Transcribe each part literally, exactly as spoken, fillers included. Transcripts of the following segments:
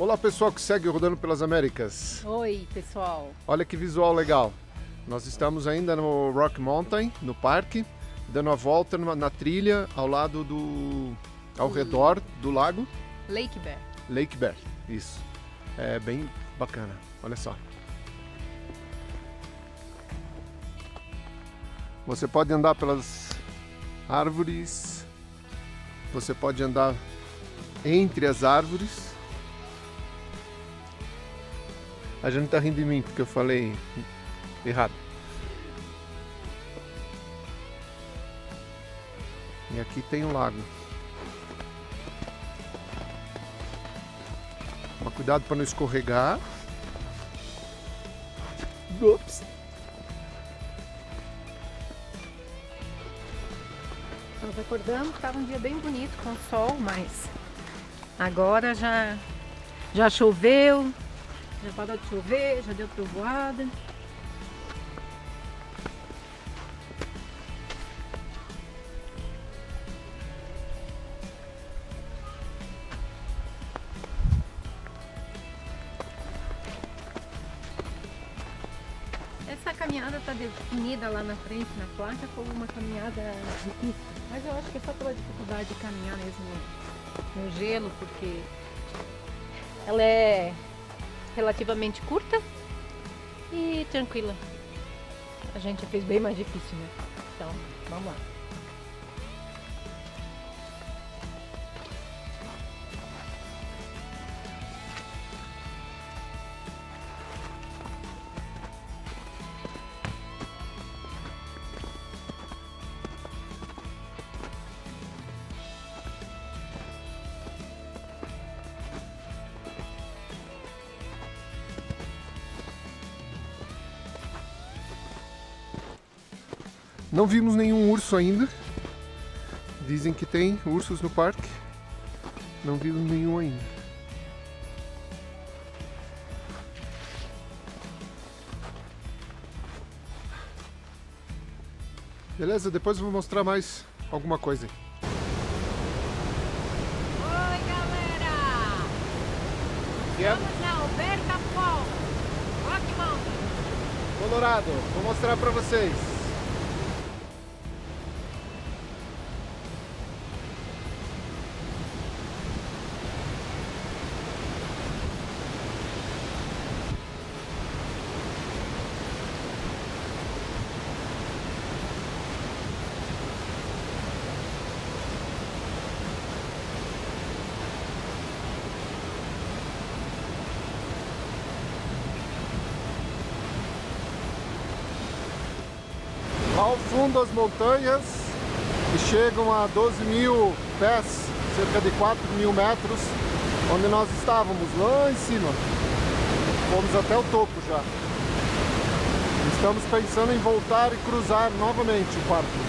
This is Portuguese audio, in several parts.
Olá pessoal que segue Rodando pelas Américas. Oi pessoal. Olha que visual legal. Nós estamos ainda no Rock Mountain, no parque, dando a volta na, na trilha ao lado do... ao redor do lago. Lake Bear. Lake Bear, isso. É bem bacana, olha só. Você pode andar pelas árvores, você pode andar entre as árvores. A gente tá rindo de mim porque eu falei errado. E aqui tem um lago. Mas cuidado para não escorregar. Ups. Nós acordamos, estava um dia bem bonito com sol, mas agora já, já choveu, já parou de chover, já deu trovoada. Essa caminhada está definida lá na frente, na placa, como uma caminhada difícil. Mas eu acho que é só pela dificuldade de caminhar mesmo no gelo, porque ela é relativamente curta e tranquila. A gente fez bem mais difícil, né? Então, vamos lá. Não vimos nenhum urso ainda. Dizem que tem ursos no parque. Não vimos nenhum ainda. Beleza, depois eu vou mostrar mais alguma coisa. Oi galera! Yeah. Vamos na Alberta Falls, Rock Mountain. Colorado, vou mostrar pra vocês. Ao fundo as montanhas, que chegam a doze mil pés, cerca de quatro mil metros, onde nós estávamos, lá em cima. Fomos até o topo já. Estamos pensando em voltar e cruzar novamente o parque.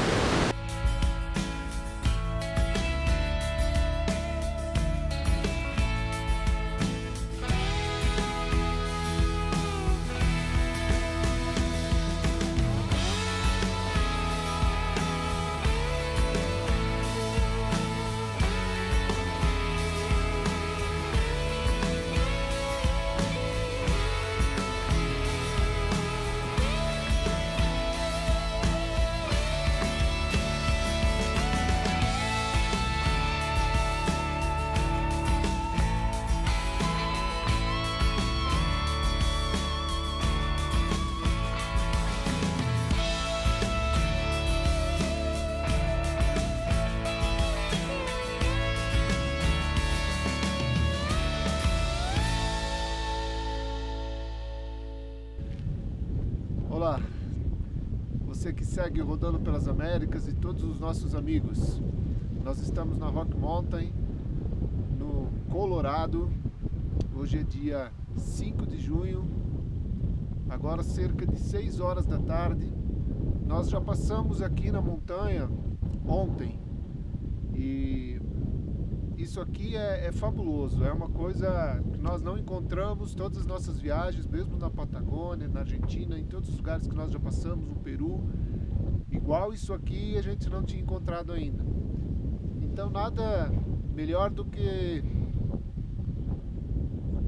Olá, você que segue Rodando pelas Américas e todos os nossos amigos. Nós estamos na Rock Mountain, no Colorado. Hoje é dia cinco de junho, agora cerca de seis horas da tarde. Nós já passamos aqui na montanha ontem e isso aqui é, é fabuloso, é uma coisa que nós não encontramos todas as nossas viagens, mesmo na Patagônia, na Argentina, em todos os lugares que nós já passamos, no Peru. Igual isso aqui a gente não tinha encontrado ainda. Então nada melhor do que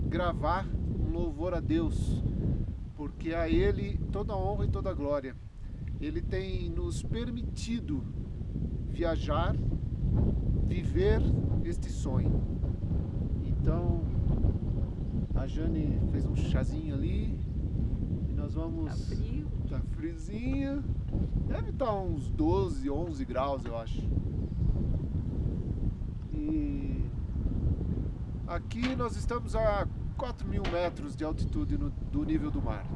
gravar um louvor a Deus, porque a Ele toda a honra e toda a glória. Ele tem nos permitido viajar, viver este sonho. Então, a Jane fez um chazinho ali e nós vamos... Tá frio. Tá friozinho. Deve estar uns doze, onze graus, eu acho. E aqui nós estamos a quatro mil metros de altitude no, do nível do mar.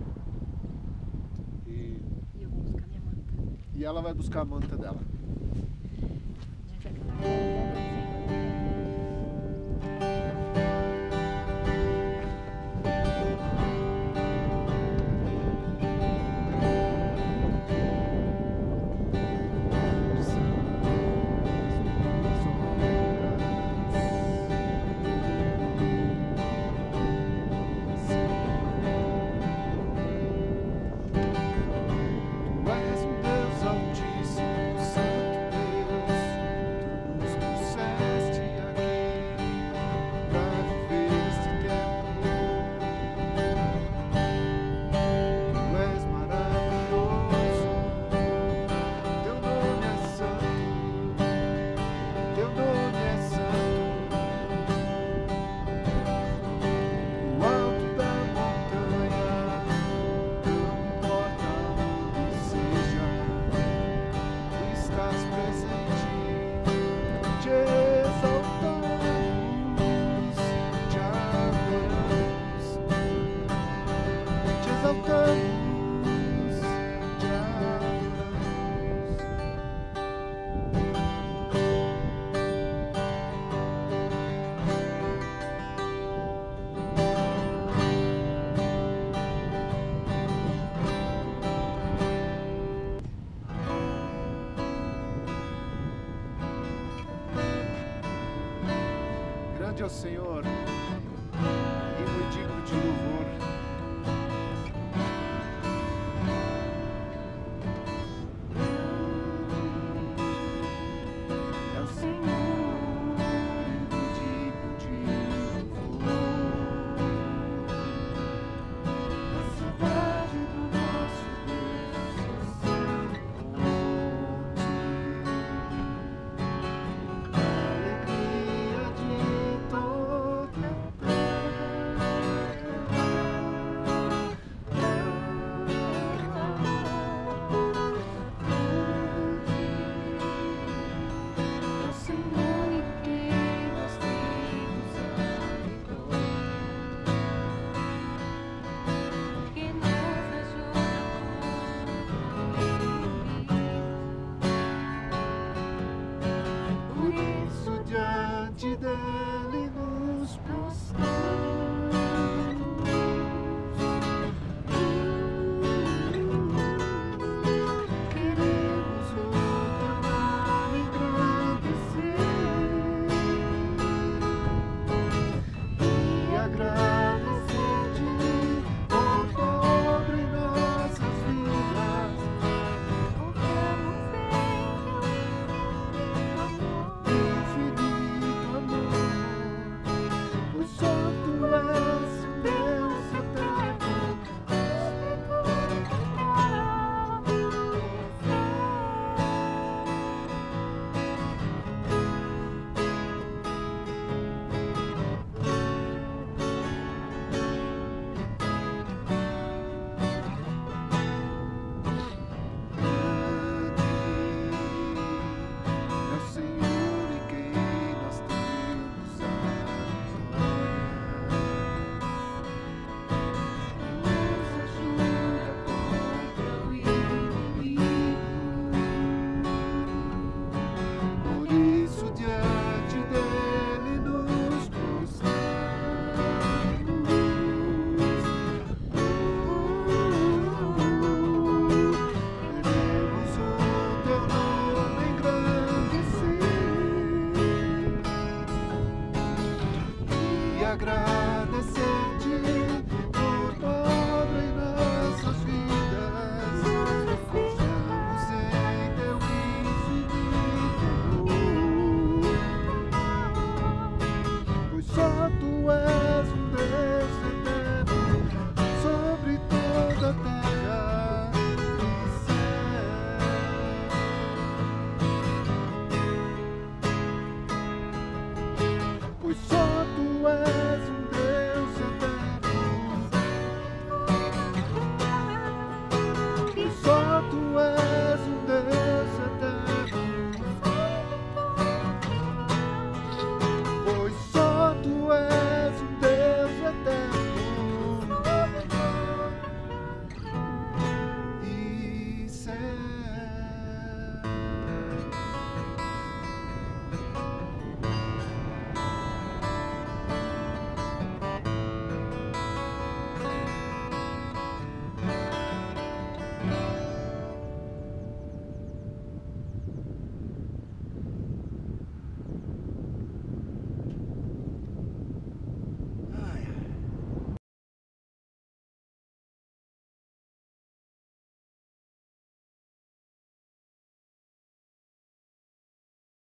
E, E eu vou buscar minha manta. e ela vai buscar a manta dela. Gente, aqui na ponta, assim. Grande é o Senhor, hino e digno de louvor. É o Senhor, hino e digno de louvor. Na cidade do nosso Deus, o monte. Alegria de toda a terra. O Senhor em quem nós temos a vitória. Que nos ajuda Por isso diante dele